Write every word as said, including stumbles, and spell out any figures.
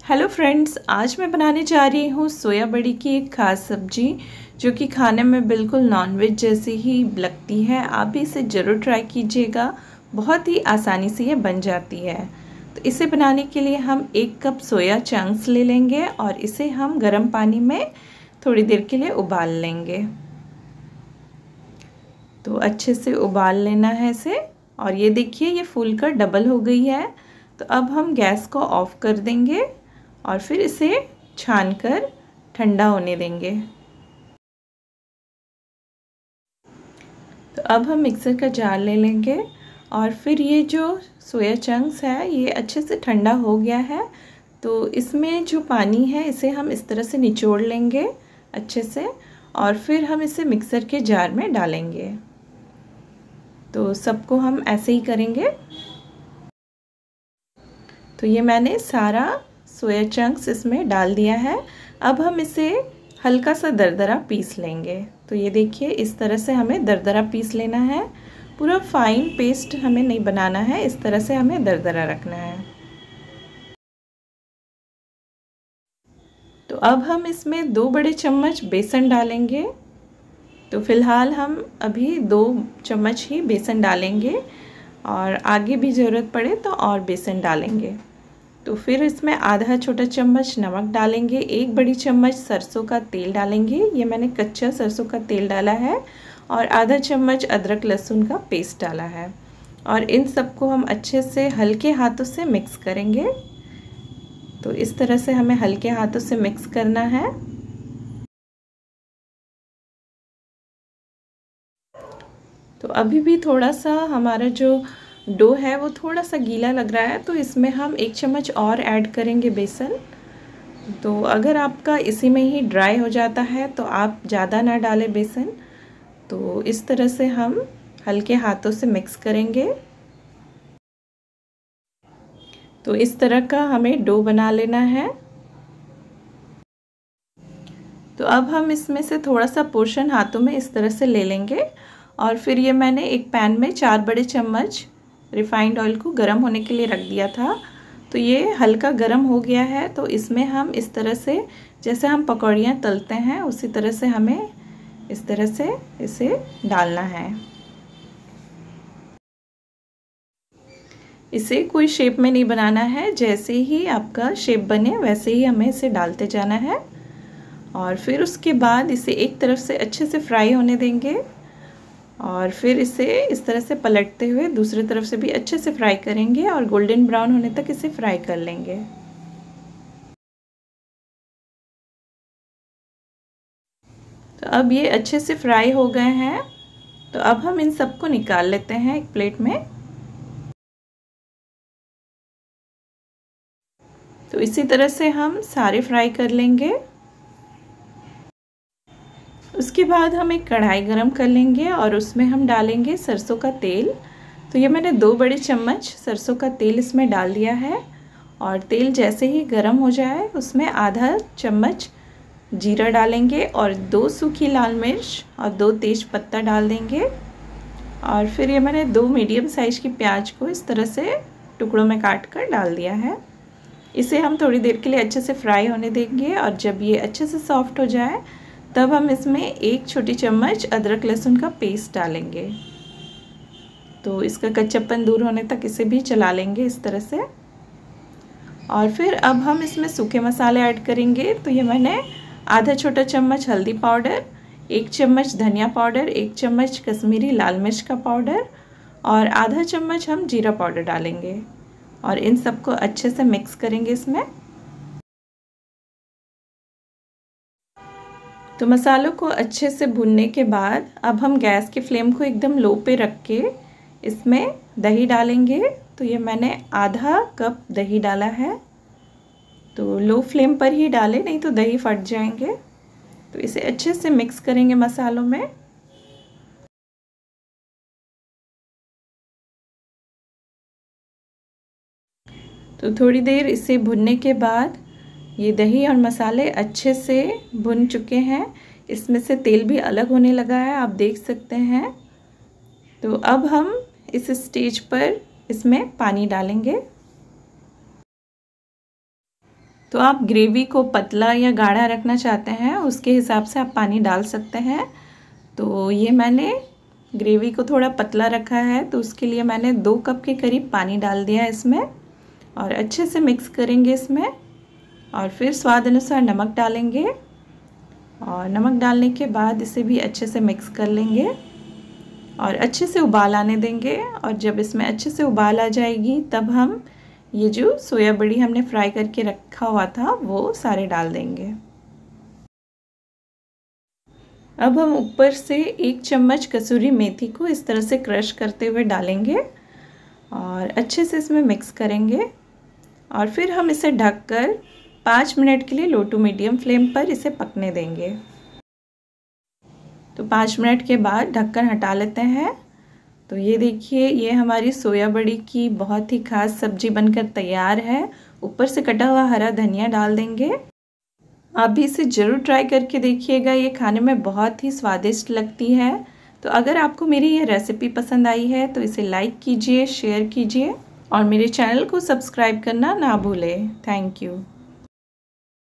Hello friends, आज मैं बनाने जा रही हूँ सोया बड़ी की एक ख़ास सब्जी जो कि खाने में बिल्कुल नॉनवेज जैसी ही लगती है। आप भी इसे ज़रूर ट्राई कीजिएगा, बहुत ही आसानी से ये बन जाती है। तो इसे बनाने के लिए हम एक कप सोया चंक्स ले लेंगे और इसे हम गर्म पानी में थोड़ी देर के लिए उबाल लेंगे। तो अच्छे से उबाल लेना है इसे। और ये देखिए, ये फूल कर डबल हो गई है। तो अब हम गैस को ऑफ़ कर देंगे और फिर इसे छानकर ठंडा होने देंगे। तो अब हम मिक्सर का जार ले लेंगे और फिर ये जो सोया चंक्स है ये अच्छे से ठंडा हो गया है। तो इसमें जो पानी है इसे हम इस तरह से निचोड़ लेंगे अच्छे से और फिर हम इसे मिक्सर के जार में डालेंगे। तो सबको हम ऐसे ही करेंगे। तो ये मैंने सारा सोया चंक्स इसमें डाल दिया है। अब हम इसे हल्का सा दरदरा पीस लेंगे। तो ये देखिए, इस तरह से हमें दरदरा पीस लेना है। पूरा फाइन पेस्ट हमें नहीं बनाना है, इस तरह से हमें दरदरा रखना है। तो अब हम इसमें दो बड़े चम्मच बेसन डालेंगे। तो फ़िलहाल हम अभी दो चम्मच ही बेसन डालेंगे और आगे भी ज़रूरत पड़े तो और बेसन डालेंगे। तो फिर इसमें आधा छोटा चम्मच नमक डालेंगे, एक बड़ी चम्मच सरसों का तेल डालेंगे, ये मैंने कच्चा सरसों का तेल डाला है, और आधा चम्मच अदरक लहसुन का पेस्ट डाला है। और इन सबको हम अच्छे से हल्के हाथों से मिक्स करेंगे। तो इस तरह से हमें हल्के हाथों से मिक्स करना है। तो अभी भी थोड़ा सा हमारा जो डो है वो थोड़ा सा गीला लग रहा है, तो इसमें हम एक चम्मच और ऐड करेंगे बेसन। तो अगर आपका इसी में ही ड्राई हो जाता है तो आप ज़्यादा ना डालें बेसन। तो इस तरह से हम हल्के हाथों से मिक्स करेंगे। तो इस तरह का हमें डो बना लेना है। तो अब हम इसमें से थोड़ा सा पोर्शन हाथों में इस तरह से ले लेंगे और फिर ये मैंने एक पैन में चार बड़े चम्मच रिफाइंड ऑयल को गर्म होने के लिए रख दिया था। तो ये हल्का गर्म हो गया है। तो इसमें हम इस तरह से, जैसे हम पकौड़ियाँ तलते हैं उसी तरह से हमें इस तरह से इसे डालना है। इसे कोई शेप में नहीं बनाना है, जैसे ही आपका शेप बने वैसे ही हमें इसे डालते जाना है। और फिर उसके बाद इसे एक तरफ से अच्छे से फ्राई होने देंगे और फिर इसे इस तरह से पलटते हुए दूसरी तरफ से भी अच्छे से फ्राई करेंगे और गोल्डन ब्राउन होने तक इसे फ्राई कर लेंगे। तो अब ये अच्छे से फ्राई हो गए हैं। तो अब हम इन सबको निकाल लेते हैं एक प्लेट में। तो इसी तरह से हम सारे फ्राई कर लेंगे। उसके बाद हम एक कढ़ाई गरम कर लेंगे और उसमें हम डालेंगे सरसों का तेल। तो ये मैंने दो बड़े चम्मच सरसों का तेल इसमें डाल दिया है। और तेल जैसे ही गरम हो जाए उसमें आधा चम्मच जीरा डालेंगे और दो सूखी लाल मिर्च और दो तेज पत्ता डाल देंगे। और फिर ये मैंने दो मीडियम साइज़ की प्याज को इस तरह से टुकड़ों में काट कर डाल दिया है। इसे हम थोड़ी देर के लिए अच्छे से फ्राई होने देंगे और जब ये अच्छे से सॉफ्ट हो जाए तब हम इसमें एक छोटी चम्मच अदरक लहसुन का पेस्ट डालेंगे। तो इसका कच्चापन दूर होने तक इसे भी चला लेंगे इस तरह से। और फिर अब हम इसमें सूखे मसाले ऐड करेंगे। तो ये मैंने आधा छोटा चम्मच हल्दी पाउडर, एक चम्मच धनिया पाउडर, एक चम्मच कश्मीरी लाल मिर्च का पाउडर और आधा चम्मच हम जीरा पाउडर डालेंगे और इन सबको अच्छे से मिक्स करेंगे इसमें। तो मसालों को अच्छे से भुनने के बाद अब हम गैस की फ्लेम को एकदम लो पे रख के इसमें दही डालेंगे। तो ये मैंने आधा कप दही डाला है। तो लो फ्लेम पर ही डालें, नहीं तो दही फट जाएंगे। तो इसे अच्छे से मिक्स करेंगे मसालों में। तो थोड़ी देर इसे भुनने के बाद ये दही और मसाले अच्छे से भुन चुके हैं। इसमें से तेल भी अलग होने लगा है, आप देख सकते हैं। तो अब हम इस स्टेज पर इसमें पानी डालेंगे। तो आप ग्रेवी को पतला या गाढ़ा रखना चाहते हैं उसके हिसाब से आप पानी डाल सकते हैं। तो ये मैंने ग्रेवी को थोड़ा पतला रखा है, तो उसके लिए मैंने दो कप के करीब पानी डाल दिया है इसमें, और अच्छे से मिक्स करेंगे इसमें। और फिर स्वाद अनुसार नमक डालेंगे, और नमक डालने के बाद इसे भी अच्छे से मिक्स कर लेंगे और अच्छे से उबाल आने देंगे। और जब इसमें अच्छे से उबाल आ जाएगी तब हम ये जो सोया बड़ी हमने फ्राई करके रखा हुआ था वो सारे डाल देंगे। अब हम ऊपर से एक चम्मच कसूरी मेथी को इस तरह से क्रश करते हुए डालेंगे और अच्छे से इसमें मिक्स करेंगे। और फिर हम इसे ढककर पाँच मिनट के लिए लो टू मीडियम फ्लेम पर इसे पकने देंगे। तो पाँच मिनट के बाद ढक्कन हटा लेते हैं। तो ये देखिए, ये हमारी सोया बड़ी की बहुत ही खास सब्जी बनकर तैयार है। ऊपर से कटा हुआ हरा धनिया डाल देंगे। आप भी इसे ज़रूर ट्राई करके देखिएगा, ये खाने में बहुत ही स्वादिष्ट लगती है। तो अगर आपको मेरी ये रेसिपी पसंद आई है तो इसे लाइक कीजिए, शेयर कीजिए और मेरे चैनल को सब्सक्राइब करना ना भूलें। Thank you.